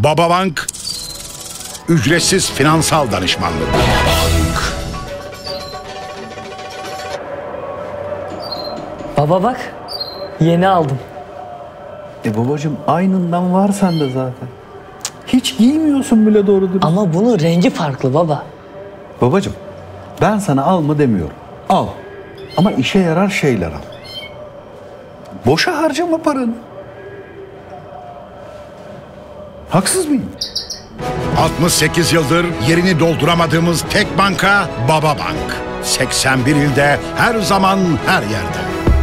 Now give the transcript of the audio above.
Bababank ücretsiz finansal danışmanlık. Baba bak, yeni aldım. Babacığım aynından var sende zaten. Hiç giymiyorsun bile doğru dürüst. Ama bunun rengi farklı baba. Babacığım ben sana alma demiyorum. Al. Ama işe yarar şeyler al. Boşa harcama paranı. Haksız mıyım? 68 yıldır yerini dolduramadığımız tek banka Bababank. 81 ilde her zaman her yerde.